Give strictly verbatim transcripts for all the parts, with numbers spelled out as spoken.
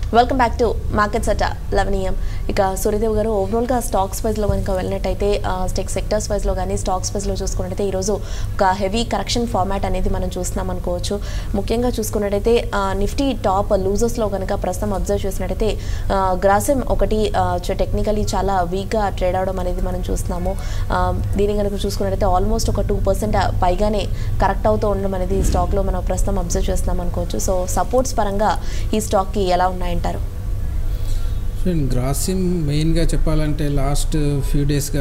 Welcome back to markets at eleven AM. ఇక సూర్యదేవ్ గారు, ఓవరాల్గా స్టాక్స్ వైజ్లో కనుక వెళ్ళినట్టయితే స్టెక్ సెక్టర్స్ వైజ్లో కానీ స్టాక్స్ వైజ్లో చూసుకున్నట్టయితే ఈరోజు ఒక హెవీ కరెక్షన్ ఫార్మాట్ అనేది మనం చూస్తున్నాం అనుకోవచ్చు. ముఖ్యంగా చూసుకున్నట్టయితే నిఫ్టీ టాప్ లూజర్స్లో కనుక ప్రస్తుతం అబ్జర్వ్ చేసినట్టయితే గ్రాసిమ్ ఒకటి టెక్నికలీ చాలా వీక్గా ట్రేడ్ అవడం అనేది మనం చూస్తున్నాము. దీని కనుక చూసుకున్నట్టయితే ఆల్మోస్ట్ ఒక టూ పర్సెంట్ పైగానే కరెక్ట్ అవుతూ ఉండడం అనేది ఈ స్టాక్లో మనం ప్రస్తుతం అబ్జర్వ్ చేస్తున్నాం అనుకోవచ్చు. సో సపోర్ట్స్ పరంగా ఈ స్టాక్కి ఎలా ఉన్నాయి? గ్రాసిమ్ మెయిన్గా చెప్పాలంటే లాస్ట్ ఫ్యూ డేస్గా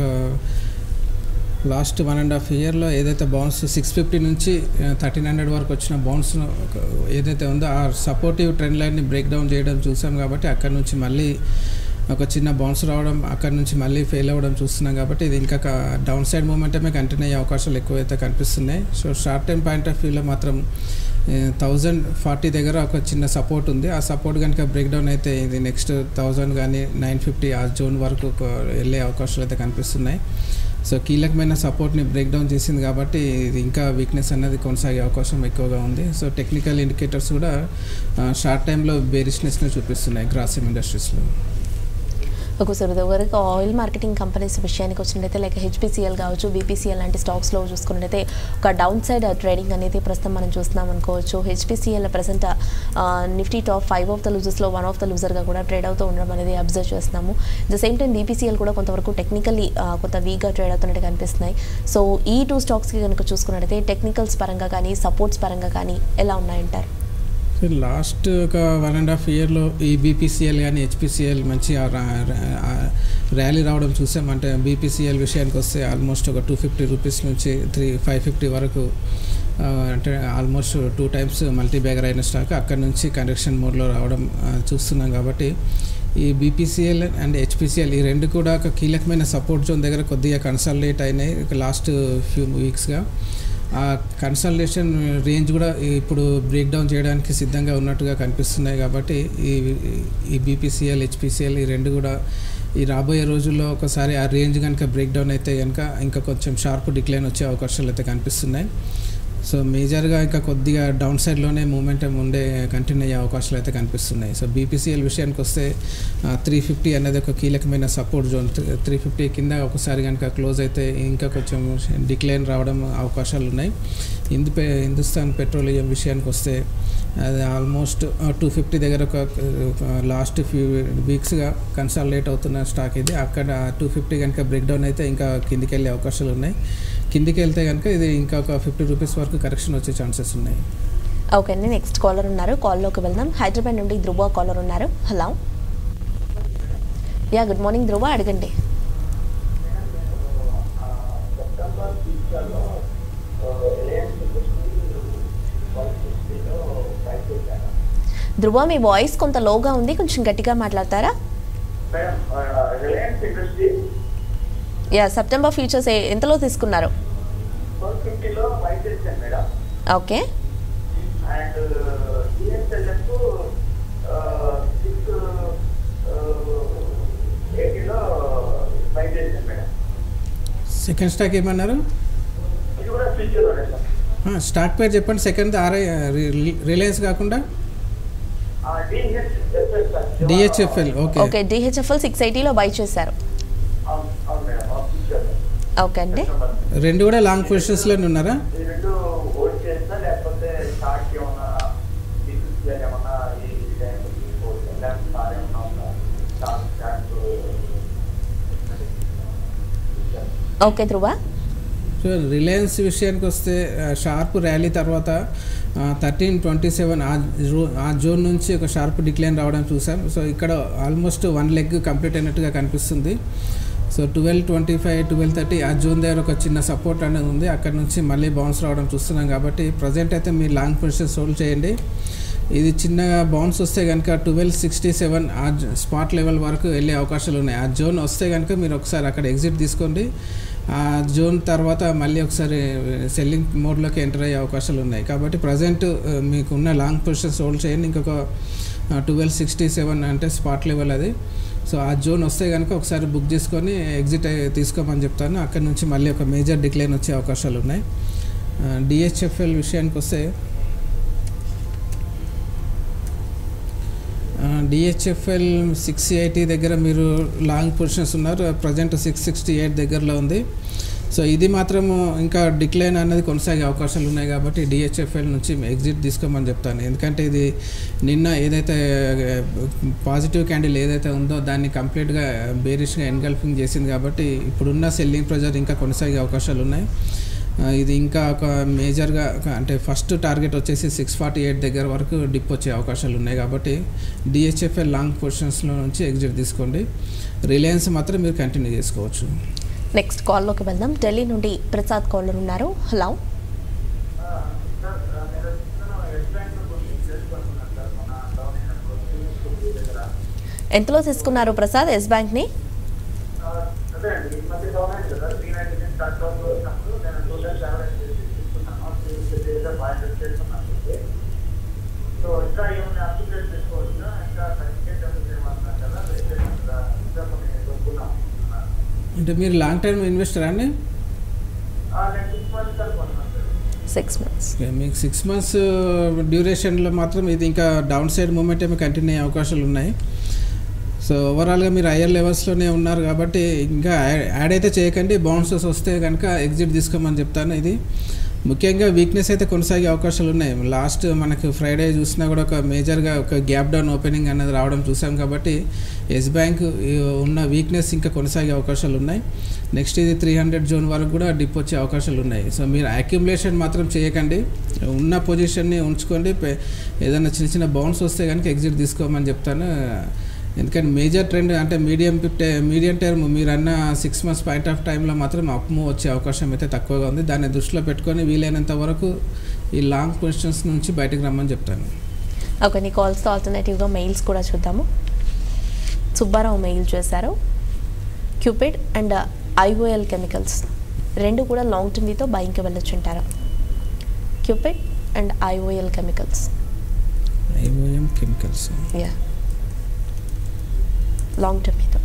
లాస్ట్ వన్ అండ్ హాఫ్ ఇయర్లో ఏదైతే బౌన్స్ సిక్స్ ఫిఫ్టీ నుంచి థర్టీన్ హండ్రెడ్ వరకు వచ్చిన బౌన్స్ ఏదైతే ఉందో ఆ సపోర్టివ్ ట్రెండ్ లైన్ని బ్రేక్ డౌన్ చేయడం చూసాం. కాబట్టి అక్కడ నుంచి మళ్ళీ ఒక చిన్న బౌన్స్ రావడం, అక్కడ నుంచి మళ్ళీ ఫెయిల్ అవ్వడం చూస్తున్నాం. కాబట్టి ఇది ఇంకా డౌన్ సైడ్ మూమెంటమే కంటిన్యూ అయ్యే అవకాశాలు ఎక్కువైతే కనిపిస్తున్నాయి. So short time point of వ్యూలో మాత్రం థౌజండ్ ఫార్టీ దగ్గర ఒక చిన్న సపోర్ట్ ఉంది. ఆ సపోర్ట్ కనుక బ్రేక్ డౌన్ అయితే ఇది నెక్స్ట్ థౌజండ్ కానీ నైన్ ఫిఫ్టీ ఆ జోన్ వరకు వెళ్ళే అవకాశాలు అయితే కనిపిస్తున్నాయి. సో కీలకమైన సపోర్ట్ని బ్రేక్ డౌన్ చేసింది కాబట్టి ఇది ఇంకా వీక్నెస్ అనేది కొనసాగే అవకాశం ఎక్కువగా ఉంది. సో టెక్నికల్ ఇండికేటర్స్ కూడా షార్ట్ టైంలో బేరిష్నెస్ని చూపిస్తున్నాయి గ్రాసిమ్ ఇండస్ట్రీస్లో. ఒక సూర్యదేవ్ గారికి ఆయిల్ మార్కెటింగ్ కంపెనీస్ విషయానికి వచ్చినట్టయితే లైక్ హెచ్పిసిఎల్ కావచ్చు, బీపీసీఎల్ లాంటి స్టాక్స్లో చూసుకున్నట్టయితే ఒక డౌన్ సైడ్ ట్రేడింగ్ అనేది ప్రస్తుతం మనం చూస్తున్నాం అనుకోవచ్చు. HPCL present Nifty top five of the లూజర్స్లో వన్ ఆఫ్ ద లూజర్గా కూడా ట్రేడ్ అవుతూ ఉండడం అనేది అబ్జర్వ్ చేస్తున్నాము. ద సేమ్ టైం బీపీసీఎల్ కూడా కొంతవరకు టెక్నికల్లీ కొంత వీక్గా ట్రేడ్ అవుతున్నట్టు కనిపిస్తున్నాయి. సో ఈ టూ స్టాక్స్కి కనుక చూసుకున్నట్టయితే టెక్నికల్స్ పరంగా కానీ సపోర్ట్స్ పరంగా కానీ ఎలా ఉన్నాయంటారు? లాస్ట్ ఒక వన్ అండ్ హాఫ్ ఇయర్లో ఈ బీపీసీఎల్ కానీ హెచ్పిసిఎల్ మంచి ర్యాలీ రావడం చూసాం. అంటే బీపీసీఎల్ విషయానికి వస్తే ఆల్మోస్ట్ ఒక టూ ఫిఫ్టీ రూపీస్ నుంచి త్రీ ఫైవ్ ఫిఫ్టీ వరకు అంటే almost two times multi bagger అయిన స్టాక్ అక్కడ నుంచి కరెక్షన్ మోడ్లో రావడం చూస్తున్నాం. కాబట్టి ఈ బీపీసీఎల్ అండ్ హెచ్పిసిఎల్ ఈ రెండు కూడా ఒక కీలకమైన సపోర్ట్ జోన్ దగ్గర కొద్దిగా కన్సాలిడేట్ అయినాయి లాస్ట్ ఫ్యూ వీక్స్గా. ఆ కన్సల్టేషన్ రేంజ్ కూడా ఇప్పుడు బ్రేక్ డౌన్ చేయడానికి సిద్ధంగా ఉన్నట్టుగా కనిపిస్తున్నాయి. కాబట్టి ఈ ఈ బీపీసీఎల్ హెచ్పిసిఎల్ ఈ రెండు కూడా ఈ రాబోయే రోజుల్లో ఒకసారి ఆ రేంజ్ కనుక బ్రేక్ డౌన్ అయితే కనుక ఇంకా కొంచెం షార్ప్ డిక్లైన్ వచ్చే అవకాశాలు అయితే కనిపిస్తున్నాయి. సో మేజర్గా ఇంకా కొద్దిగా డౌన్ సైడ్లోనే మూమెంటం ఉండే కంటిన్యూ అయ్యే అవకాశాలు అయితే కనిపిస్తున్నాయి. సో బీపీసీఎల్ విషయానికి వస్తే త్రీ ఫిఫ్టీ అనేది ఒక కీలకమైన సపోర్ట్ జోన్. త్రీ ఫిఫ్టీ కింద ఒకసారి కనుక క్లోజ్ అయితే ఇంకా కొంచెం డిక్లైన్ రావడం అవకాశాలు ఉన్నాయి. హిందూ హిందుస్థాన్ పెట్రోలియం విషయానికి వస్తే అది ఆల్మోస్ట్ టూ ఫిఫ్టీ దగ్గర ఒక లాస్ట్ ఫ్యూ వీక్స్గా కన్సాలిడేట్ అవుతున్న స్టాక్ ఇది. అక్కడ టూ ఫిఫ్టీ కనుక బ్రేక్ డౌన్ అయితే ఇంకా కిందికి వెళ్ళే అవకాశాలు ఉన్నాయి. కిందికి వెళ్తే కనుక ఇది ఇంకా ఒక ఫిఫ్టీ రూపీస్ వరకు కరెక్షన్ వచ్చే ఛాన్సెస్ ఉన్నాయి. ఓకే అండి, నెక్స్ట్ కాలర్ ఉన్నారు, కాల్లోకి వెళ్దాం. హైదరాబాద్ నుండి ధ్రువ కాలర్ ఉన్నారు. Hello, yeah good morning Dhruva, అడగండి. ధ్రువ, మీ వాయిస్ కొంత లోగా ఉంది, కొంచెం గట్టిగా మాట్లాడతారా? యా, సెప్టెంబర్ ఫ్యూచర్స్ ఎంతలో తీసుకున్నారు? ఓకే, సెకండ్ స్టాక్ ఏమన్నారు? స్టాక్ పేరు చెప్పండి. సెకండ్ ఆర్ఐ రిలయన్స్ కాకుండా DHFL. Okay okay DHFL six ఎయిటీలో బై చేశారు. ఓకే అండి, రెండు కూడా లాంగ్ పొజిషన్స్లో ఉన్నారా? ఓకే ధ్రువ, రిలయన్స్ విషయానికి వస్తే షార్ప్ ర్యాలీ తర్వాత థర్టీన్ ట్వంటీ సెవెన్ ఆ జోన్ నుంచి ఒక షార్ప్ డిక్లైన్ రావడం చూసాం. సో ఇక్కడ ఆల్మోస్ట్ వన్ లెగ్ కంప్లీట్ అయినట్టుగా కనిపిస్తుంది. So twelve twenty five twelve thirty ఆ జోన్ దగ్గర ఒక చిన్న సపోర్ట్ అనేది ఉంది. అక్కడ నుంచి మళ్ళీ బౌన్స్ రావడం చూస్తున్నాం. కాబట్టి ప్రజెంట్ అయితే మీరు లాంగ్ పొజిషన్స్ హోల్డ్ చేయండి. ఇది చిన్నగా బౌన్స్ వస్తే కనుక ట్వెల్వ్ సిక్స్టీ సెవెన్ ఆ స్పాట్ లెవెల్ వరకు వెళ్ళే అవకాశాలు ఉన్నాయి. ఆ జోన్ వస్తే కనుక మీరు ఒకసారి అక్కడ ఎగ్జిట్ తీసుకోండి. ఆ జోన్ తర్వాత మళ్ళీ ఒకసారి సెల్లింగ్ మోడ్లోకి ఎంటర్ అయ్యే అవకాశాలు ఉన్నాయి. కాబట్టి ప్రజెంట్ మీకున్న లాంగ్ పొజిషన్స్ హోల్డ్ చేయండి. ఇంకొక ట్వెల్వ్ సిక్స్టీ సెవెన్ అంటే స్పాట్ లెవెల్ అది. సో ఆ జోన్ వస్తే కనుక ఒకసారి బుక్ చేసుకొని ఎగ్జిట్ తీసుకోమని చెప్తాను. అక్కడ నుంచి మళ్ళీ ఒక మేజర్ డిక్లైన్ వచ్చే అవకాశాలు ఉన్నాయి. డిహెచ్ఎఫ్ఎల్ విషయానికి వస్తే డిహెచ్ఎఫ్ఎల్ సిక్స్ ఎయిటీ దగ్గర మీరు లాంగ్ పొజిషన్స్ ఉన్నారు, ప్రజెంట్ సిక్స్ సిక్స్టీ ఎయిట్ దగ్గరలో ఉంది. సో ఇది మాత్రము ఇంకా డిక్లైన్ అనేది కొనసాగే అవకాశాలు ఉన్నాయి కాబట్టి డిహెచ్ఎఫ్ఎల్ నుంచి ఎగ్జిట్ తీసుకోమని చెప్తాను. ఎందుకంటే ఇది నిన్న ఏదైతే పాజిటివ్ క్యాండిల్ ఏదైతే ఉందో దాన్ని కంప్లీట్గా బేరిష్గా ఎన్గల్ఫింగ్ చేసింది కాబట్టి ఇప్పుడున్న సెల్లింగ్ ప్రెజర్ ఇంకా కొనసాగే అవకాశాలు ఉన్నాయి. ఇది ఇంకా ఒక మేజర్గా అంటే ఫస్ట్ టార్గెట్ వచ్చేసి సిక్స్ ఫార్టీ ఎయిట్ దగ్గర వరకు డిప్ వచ్చే అవకాశాలు ఉన్నాయి కాబట్టి డిహెచ్ఎఫ్ఎల్ లాంగ్ పొజిషన్స్లో నుంచి ఎగ్జిట్ తీసుకోండి. రిలయన్స్ మాత్రం మీరు కంటిన్యూ చేసుకోవచ్చు. నెక్స్ట్ కాల్లోకి వెళ్దాం. ఢిల్లీ నుండి ప్రసాద్ కాలర్ ఉన్నారు. హలో, ఎంతలో తీసుకున్నారు ప్రసాద్ ఎస్ బ్యాంక్ని? అంటే మీరు లాంగ్ టర్మ్ ఇన్వెస్టర్ అండి? సిక్స్ మంత్స్ మీకు సిక్స్ మంత్స్ డ్యూరేషన్లో మాత్రం ఇది ఇంకా డౌన్ సైడ్ మూమెంట్ ఏమి కంటిన్యూ అయ్యే అవకాశాలు ఉన్నాయి. సో ఓవరాల్గా మీరు హయ్యర్ లెవెల్స్లోనే ఉన్నారు కాబట్టి ఇంకా యాడ్ అయితే చేయకండి. బౌన్సెస్ వస్తే కనుక ఎగ్జిట్ తీసుకోమని చెప్తాను. ఇది ముఖ్యంగా వీక్నెస్ అయితే కొనసాగే అవకాశాలు ఉన్నాయి. లాస్ట్ మనకు ఫ్రైడే చూసినా కూడా ఒక మేజర్గా ఒక గ్యాప్ డౌన్ ఓపెనింగ్ అనేది రావడం చూసాం కాబట్టి ఎస్ బ్యాంక్ ఉన్న వీక్నెస్ ఇంకా కొనసాగే అవకాశాలు ఉన్నాయి. నెక్స్ట్ ఇది త్రీ హండ్రెడ్ జోన్ వరకు కూడా డిప్ వచ్చే అవకాశాలు ఉన్నాయి. సో మీరు అక్యుములేషన్ మాత్రం చేయకండి, ఉన్న పొజిషన్ని ఉంచుకోండి. ఏదైనా చిన్న చిన్న బౌన్స్ వస్తే కనుక ఎగ్జిట్ తీసుకోమని చెప్తాను. ఎందుకంటే మేజర్ ట్రెండ్ అంటే మీడియం మీడియం టర్మ్ మీరు అన్న సిక్స్ మంత్స్ పాయింట్ ఆఫ్ టైంలో మాత్రం అప్ మూవ్ వచ్చే అవకాశం అయితే తక్కువగా ఉంది. దాన్ని దృష్టిలో పెట్టుకొని వీలైనంత వరకు ఈ లాంగ్ పొజిషన్స్ నుంచి బయటకు రమ్మని చెప్తాను. ఓకే, నీ కాల్స్తో ఆల్టర్నేటివ్గా మెయిల్స్ కూడా చూద్దాము. సుబ్బారావు మెయిల్ చేశారు. క్యూపిడ్ అండ్ ఐఓఎల్ కెమికల్స్ రెండు కూడా లాంగ్ టర్మ్ మీతో బయింగ్కి వెళ్ళొచ్చు అంటారా? Cupid and IOL chemicals IOL chemicals yeah long term మీద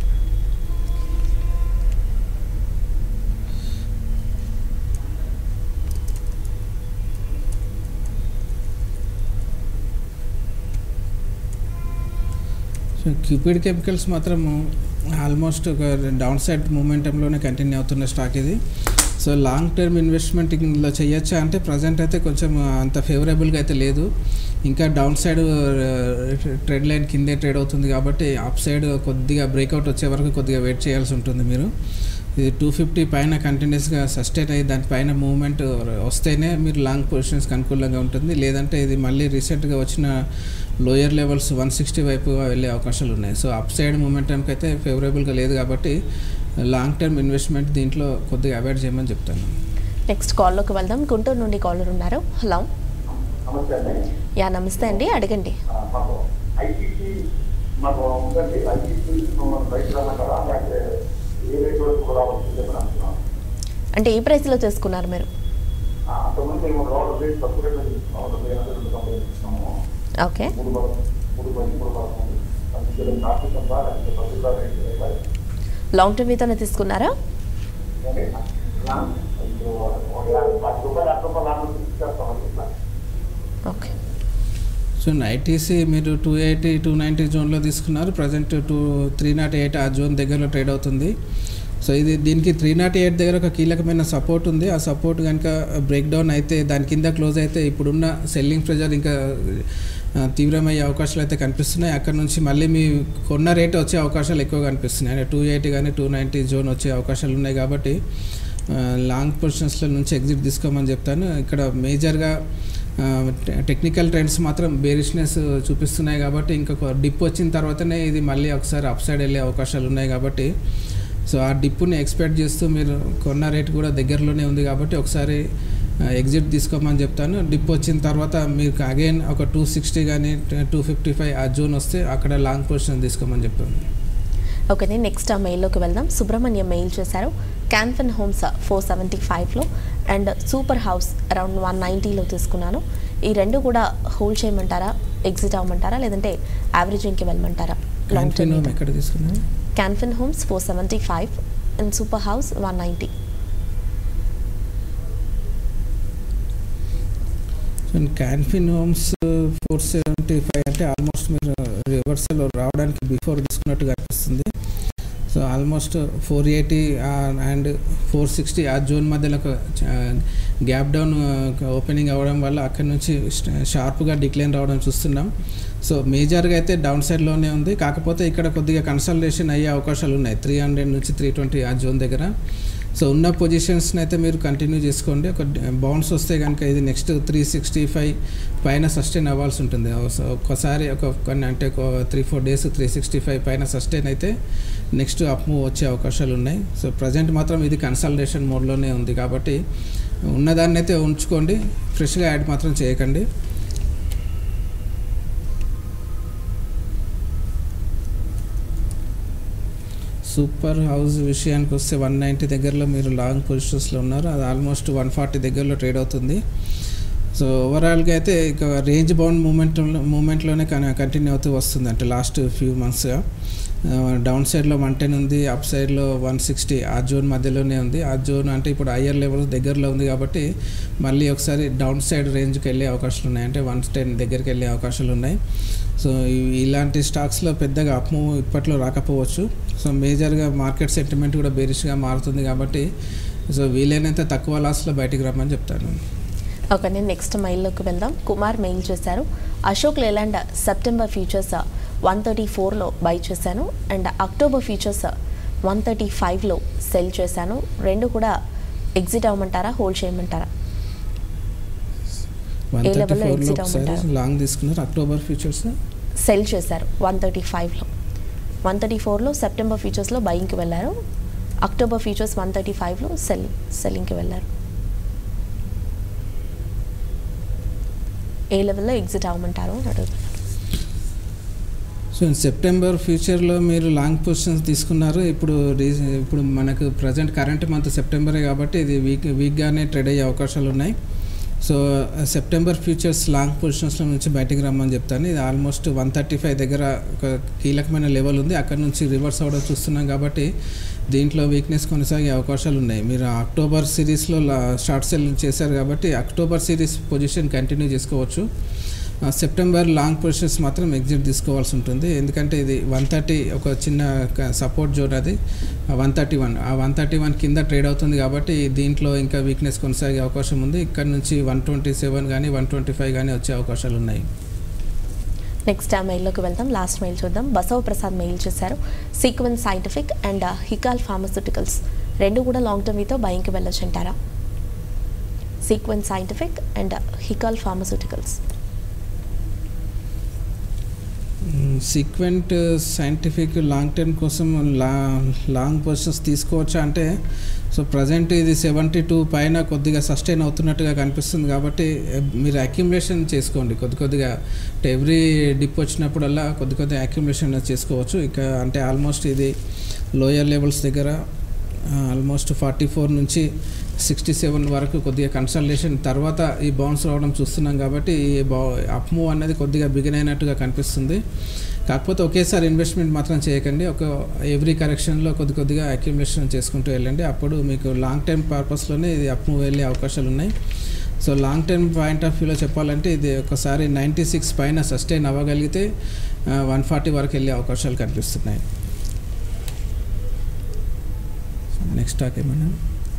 సో క్యూపిడ్ కెమికల్స్ మాత్రం ఆల్మోస్ట్ ఒక డౌన్ సైడ్ మూమెంటంలోనే కంటిన్యూ అవుతున్న స్టాక్ ఇది. సో లాంగ్ టర్మ్ ఇన్వెస్ట్మెంట్లో చేయొచ్చా అంటే ప్రజెంట్ అయితే కొంచెం అంత ఫేవరబుల్గా అయితే లేదు. ఇంకా డౌన్ సైడ్ ట్రెండ్ లైన్ కిందే ట్రేడ్ అవుతుంది కాబట్టి అప్ సైడ్ కొద్దిగా బ్రేక్అవుట్ వచ్చే వరకు కొద్దిగా వెయిట్ చేయాల్సి ఉంటుంది మీరు. ఇది టూ ఫిఫ్టీ పైన కంటిన్యూస్గా సస్టైన్ అయ్యి దానిపైన మూవ్మెంట్ వస్తేనే మీరు లాంగ్ పొజిషన్స్కి అనుకూలంగా ఉంటుంది. లేదంటే ఇది మళ్ళీ రీసెంట్గా వచ్చిన లోయర్ లెవెల్స్ వన్ సిక్స్టీ వైపుగా వెళ్ళే అవకాశాలు ఉన్నాయి. సో అప్ సైడ్ మూమెంటంకి అయితే ఫేవరబుల్గా లేదు కాబట్టి లాంగ్ టర్మ్ ఇన్వెస్ట్మెంట్ దీంట్లో కొద్దిగా అవాయిడ్ చేయమని చెప్తాను. నెక్స్ట్ కాల్లోకి వెళ్దాం. గుంటూరు నుండి కాలర్ ఉన్నారు. హలో, యా నమస్తే అండి, అడగండి. అంటే ఏ ప్రైస్లో చేసుకున్నారు మీరు? ఓకే, లాంగ్ టర్మ్ మీతోనే తీసుకున్నారా? ఓకే, సో ఐటీసీ మీరు టూ ఎయిటీ టూ నైంటీ జోన్లో తీసుకున్నారు. Present two three nought eight ఆ జోన్ దగ్గరలో ట్రేడ్ అవుతుంది. సో ఇది దీనికి త్రీ నాట్ ఎయిట్ దగ్గర ఒక కీలకమైన సపోర్ట్ ఉంది. ఆ సపోర్ట్ కనుక బ్రేక్ డౌన్ అయితే దాని కింద క్లోజ్ అయితే ఇప్పుడున్న సెల్లింగ్ ప్రెజర్ ఇంకా తీవ్రమయ్యే అవకాశాలు అయితే కనిపిస్తున్నాయి. అక్కడ నుంచి మళ్ళీ మీ కొన్న రేట్ వచ్చే అవకాశాలు ఎక్కువ కనిపిస్తున్నాయి. అంటే టూ ఎయిటీ కానీ టూ నైంటీ జోన్ వచ్చే అవకాశాలు ఉన్నాయి కాబట్టి లాంగ్ పొజిషన్స్లో నుంచి ఎగ్జిట్ తీసుకోమని చెప్తాను. ఇక్కడ మేజర్గా టెక్నికల్ ట్రెండ్స్ మాత్రం బేరిష్నెస్ చూపిస్తున్నాయి కాబట్టి ఇంకొక డిప్ వచ్చిన తర్వాతనే ఇది మళ్ళీ ఒకసారి అప్ సైడ్ వెళ్ళే అవకాశాలు ఉన్నాయి కాబట్టి సో ఆ డిప్ని ఎక్స్పెక్ట్ చేస్తూ మీరు కొన్న రేట్ కూడా దగ్గరలోనే ఉంది కాబట్టి ఒకసారి ఎగ్జిట్ తీసుకోమని చెప్తాను. డిప్ వచ్చిన తర్వాత మీకు అగైన్ ఒక టూ సిక్స్టీ కానీ టూ ఫిఫ్టీ ఫైవ్ ఆ జోన్ వస్తే అక్కడ లాంగ్ పొజిషన్ తీసుకోమని చెప్తాను. ఓకే, నెక్స్ట్ ఆ మెయిల్లోకి వెళ్దాం. సుబ్రహ్మణ్యం మెయిల్ చేశారు. క్యాన్ఫిన్ హోమ్స్ ఫోర్ సెవెంటీ ఫైవ్లో and Super House around one నైంటీలో తీసుకున్నాను. ఈ రెండు కూడా హోల్డ్ చేయమంటారా, ఎగ్జిట్ అవ్వమంటారా, లేదంటే యావరేజింగ్కి వెళ్ళమంటారా? లాంగ్ టర్మ్ ఎక్కడ తీసుకున్నాను? Canfin Homes four seventy five and Super House one ninety. So Canfin Homes four seventy five అంటే ఆల్మోస్ట్ మీరు రివర్సల్ రావడానికి బిఫోర్ తీసుకున్నట్టుగా అనిపిస్తుంది. So almost four eighty and four sixty ఆ జోన్ మధ్యలో ఒక గ్యాప్ డౌన్ ఓపెనింగ్ అవ్వడం వల్ల అక్కడి నుంచి షార్ప్గా డిక్లైన్ రావడం చూస్తున్నాం. సో మేజర్గా అయితే డౌన్ సైడ్లోనే ఉంది. కాకపోతే ఇక్కడ కొద్దిగా కన్సల్టేషన్ అయ్యే అవకాశాలు ఉన్నాయి త్రీ హండ్రెడ్ నుంచి త్రీ ట్వంటీ ఆ జోన్ దగ్గర. సో ఉన్న పొజిషన్స్ని అయితే మీరు కంటిన్యూ చేసుకోండి. ఒక బౌన్స్ వస్తే కనుక ఇది నెక్స్ట్ త్రీ సిక్స్టీ ఫైవ్ పైన సస్టైన్ అవ్వాల్సి ఉంటుంది. ఒక్కసారి ఒక కొన్ని అంటే ఒక three four days three sixty five పైన సస్టైన్ అయితే నెక్స్ట్ అప్ మూవ్ వచ్చే అవకాశాలు ఉన్నాయి. సో ప్రజెంట్ మాత్రం ఇది కన్సల్టేషన్ మోడ్లోనే ఉంది కాబట్టి ఉన్నదాన్ని అయితే ఉంచుకోండి, ఫ్రెష్గా యాడ్ మాత్రం చేయకండి. సూపర్ హౌస్ విషయానికి వస్తే వన్ నైంటీ దగ్గరలో మీరు లాంగ్ పొజిషన్స్లో ఉన్నారు. అది ఆల్మోస్ట్ వన్ ఫార్టీ దగ్గరలో ట్రేడ్ అవుతుంది. సో ఓవరాల్గా అయితే ఇక రేంజ్ బౌండ్ మూమెంట్ మూమెంట్లోనే కంటిన్యూ అవుతూ వస్తుంది. అంటే లాస్ట్ ఫ్యూ మంత్స్గా డౌన్ సైడ్లో వన్ టెన్ ఉంది, అప్ సైడ్లో వన్ సిక్స్టీ ఆ జోన్ మధ్యలోనే ఉంది. ఆ జోన్ అంటే ఇప్పుడు హయ్యర్ లెవెల్ దగ్గరలో ఉంది కాబట్టి మళ్ళీ ఒకసారి డౌన్ సైడ్ రేంజ్కి వెళ్ళే అవకాశాలు ఉన్నాయి. అంటే వన్ టెన్ దగ్గరికి వెళ్ళే అవకాశాలు ఉన్నాయి. సో ఇలాంటి స్టాక్స్లో పెద్దగా అప్ మూవ్ ఇప్పట్లో రాకపోవచ్చు. సో మేజర్గా మార్కెట్ సెంటిమెంట్ కూడా బేరిష్గా మారుతుంది కాబట్టి సో వీలైనంత తక్కువ లాస్లో బయటికి రమ్మని చెప్తాను. ఓకే, నేను నెక్స్ట్ మెయిల్లోకి వెళ్దాం. కుమార్ మెయిల్ చేశారు, Ashok Leyland September futures one thirty ఫోర్లో బై చేశాను and October futures one thirty ఫైవ్లో సెల్ చేశాను. రెండు కూడా ఎగ్జిట్ అవ్వమంటారా, హోల్డ్ చేయమంటారా? ఏ లెవెల్లో ఎగ్జిట్ అవ్వమంటారు? లాంగ్ తీసుకున్నారు. అక్టోబర్ ఫ్యూచర్స్ సెల్ చేశారు వన్ థర్టీ ఫైవ్లో. వన్ థర్టీ ఫోర్లో సెప్టెంబర్ ఫ్యూచర్స్లో బయింగ్కి వెళ్ళారు. అక్టోబర్ ఫ్యూచర్స్ వన్ థర్టీ ఫైవ్లో సెల్ సెల్లింగ్కి వెళ్ళారు. ఏ లెవెల్లో ఎగ్జిట్ అవ్వమంటారు అని అడుగుతున్నారు. సో సెప్టెంబర్ ఫ్యూచర్లో మీరు లాంగ్ పొజిషన్స్ తీసుకున్నారు. ఇప్పుడు రీజ ఇప్పుడు మనకు ప్రజెంట్ కరెంట్ మంత్ సెప్టెంబరే కాబట్టి ఇది వీక్ వీక్గానే ట్రేడ్ అయ్యే అవకాశాలు ఉన్నాయి. సో సెప్టెంబర్ ఫ్యూచర్స్ లాంగ్ పొజిషన్స్లో నుంచి బయటికి రమ్మని చెప్తాను. ఇది ఆల్మోస్ట్ వన్ థర్టీ ఫైవ్ దగ్గర ఒక కీలకమైన లెవెల్ ఉంది. అక్కడ నుంచి రివర్స్ అవడం చూస్తున్నాం కాబట్టి దీంట్లో వీక్నెస్ కొనసాగే అవకాశాలు ఉన్నాయి. మీరు అక్టోబర్ సిరీస్లో షార్ట్ సెల్ చేశారు కాబట్టి అక్టోబర్ సిరీస్ పొజిషన్ కంటిన్యూ చేసుకోవచ్చు. సెప్టెంబర్ లాంగ్ పొజిషన్స్ మాత్రం ఎగ్జిట్ తీసుకోవాల్సి ఉంటుంది. ఎందుకంటే ఇది వన్ థర్టీ ఒక చిన్న సపోర్ట్ జోన్, అది వన్ థర్టీ వన్ ఆ వన్ థర్టీ వన్ కింద ట్రేడ్ అవుతుంది కాబట్టి దీంట్లో ఇంకా వీక్నెస్ కొనసాగే అవకాశం ఉంది. ఇక్కడ నుంచి వన్ ట్వంటీ సెవెన్ కానీ వన్ ట్వంటీ ఫైవ్ కానీ వచ్చే అవకాశాలు ఉన్నాయి. నెక్స్ట్ ఆ మెయిల్లోకి వెళ్దాం. లాస్ట్ మెయిల్ చూద్దాం. బసవ ప్రసాద్ మెయిల్ చేశారు, sequence scientific and Hikal pharmaceuticals రెండు కూడా లాంగ్ టర్మ్ మీతో బయింగ్కి వెళ్ళొచ్చు అంటారా? Sequence scientific and Hikal pharmaceuticals. Sequent scientific long term కోసం లా లాంగ్ పొజిషన్స్ తీసుకోవచ్చా అంటే సో ప్రజెంట్ ఇది సెవెంటీ టూ పైన కొద్దిగా సస్టైన్ అవుతున్నట్టుగా కనిపిస్తుంది కాబట్టి మీరు అక్యుములేషన్ చేసుకోండి కొద్ది కొద్దిగా. అంటే ఎవ్రీ డిప్ వచ్చినప్పుడల్లా కొద్ది కొద్దిగా అక్యుములేషన్ చేసుకోవచ్చు. ఇక అంటే ఆల్మోస్ట్ ఇది లోయర్ లెవెల్స్ దగ్గర ఆల్మోస్ట్ ఫార్టీ ఫోర్ నుంచి సిక్స్టీ సెవెన్ వరకు కొద్దిగా కన్సల్టేషన్ తర్వాత ఈ బౌన్స్ రావడం చూస్తున్నాం కాబట్టి ఈ బౌ అప్ మూవ్ అనేది కొద్దిగా బిగిన్ అయినట్టుగా కనిపిస్తుంది. కాకపోతే ఒకేసారి ఇన్వెస్ట్మెంట్ మాత్రం చేయకండి. ఒక ఎవ్రీ కరెక్షన్లో కొద్ది కొద్దిగా అక్యుములేషన్ చేసుకుంటూ వెళ్ళండి. అప్పుడు మీకు లాంగ్ టర్మ్ పర్పస్లోనే ఇది అప్ మూవ్ వెళ్ళే అవకాశాలు ఉన్నాయి. So long term point of వ్యూలో చెప్పాలంటే ఇది ఒకసారి నైంటీ సిక్స్ పైన సస్టైన్ అవ్వగలిగితే వన్ ఫార్టీ వరకు వెళ్ళే అవకాశాలు కనిపిస్తున్నాయి. నెక్స్ట్ స్టాక్ ఏమన్నా?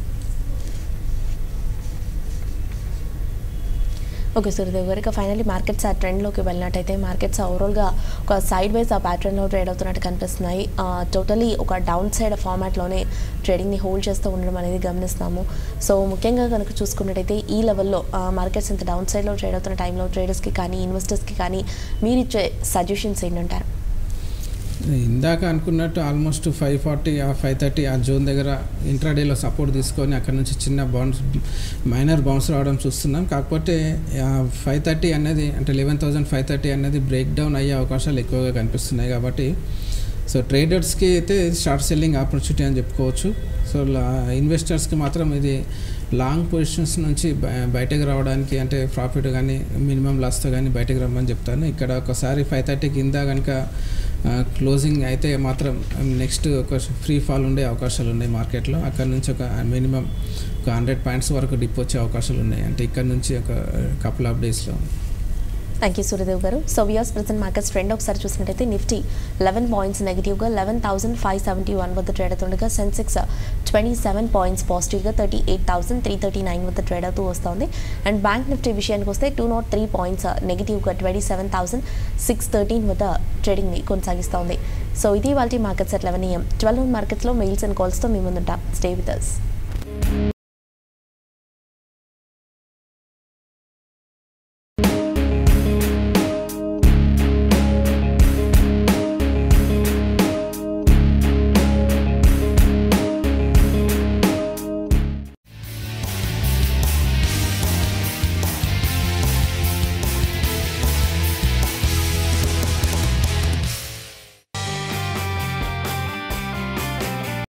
ఓకే సూర్యదేవ్ గారు, ఇక ఫైనల్లీ మార్కెట్స్ ఆ ట్రెండ్లోకి వెళ్ళినట్టయితే మార్కెట్స్ ఓవరాల్గా ఒక సైడ్ వైజ్ ఆ ప్యాటర్న్లో ట్రేడ్ అవుతున్నట్టు కనిపిస్తున్నాయి. టోటలీ ఒక డౌన్ సైడ్ ఫార్మాట్లోనే ట్రేడింగ్ని హోల్డ్ చేస్తూ ఉండడం అనేది గమనిస్తున్నాము. సో ముఖ్యంగా కనుక చూసుకున్నట్టయితే ఈ లెవెల్లో మార్కెట్స్ ఇంత డౌన్ సైడ్లో ట్రేడ్ అవుతున్న టైంలో ట్రేడర్స్కి కానీ ఇన్వెస్టర్స్కి కానీ మీరు ఇచ్చే సజెషన్స్ ఏంటంటారు? ఇందాక అనుకున్నట్టు ఆల్మోస్ట్ ఫైవ్ ఫార్టీ ఆ ఫైవ్ థర్టీ ఆ జోన్ దగ్గర ఇంట్రాడేలో సపోర్ట్ తీసుకొని అక్కడ నుంచి చిన్న బౌన్స్ మైనర్ బౌన్స్ రావడం చూస్తున్నాం. కాకపోతే ఫైవ్ థర్టీ అనేది అంటే లెవెన్ థౌజండ్ ఫైవ్ థర్టీ అనేది బ్రేక్ డౌన్ అయ్యే అవకాశాలు ఎక్కువగా కనిపిస్తున్నాయి కాబట్టి సో ట్రేడర్స్కి అయితే షార్ట్ సెల్లింగ్ ఆపర్చునిటీ అని చెప్పుకోవచ్చు. సో ఇన్వెస్టర్స్కి మాత్రం ఇది లాంగ్ పొజిషన్స్ నుంచి బయటకు రావడానికి అంటే ప్రాఫిట్ కానీ మినిమం లాస్తో కానీ బయటకు రమ్మని చెప్తాను. ఇక్కడ ఒకసారి ఫైవ్ థర్టీ కింద కనుక క్లోజింగ్ అయితే మాత్రం నెక్స్ట్ ఒక ఫ్రీ ఫాల్ ఉండే అవకాశాలు ఉన్నాయి మార్కెట్లో. అక్కడ నుంచి ఒక మినిమం ఒక హండ్రెడ్ పాయింట్స్ వరకు డిప్ వచ్చే అవకాశాలు ఉన్నాయి, అంటే ఇక్కడ నుంచి ఒక కపుల్ ఆఫ్ డేస్లో. థ్యాంక్ యూ సూర్యదేవ్ గారు. So where's present markets trend ఒకసారి చూసినట్టయితే నిఫ్టీ లెవెన్ పాయింట్స్ నెగిటివ్గా eleven thousand five seventy one వద్ద ట్రేడ్ అవుతుండగా సెన్సెక్స్ ట్వంటీ సెవెన్ పాయింట్స్ పాజిటివ్గా thirty eight thousand three thirty nine వద్ద ట్రేడ్ అవుతూ వస్తుంది. అండ్ బ్యాంక్ నిఫ్టీ విషయానికి వస్తే టూ నాట్ త్రీ పాయింట్స్ నెగిటివ్గా twenty seven thousand six thirteen వద్ద ట్రేడింగ్ని కొనసాగిస్తోంది. సో ఇది వాళ్ళ markets at eleven AM. Twelve మార్కెట్స్లో మెయిల్స్ అండ్ కాల్స్తో మీ ముందుంటాం. Stay with us.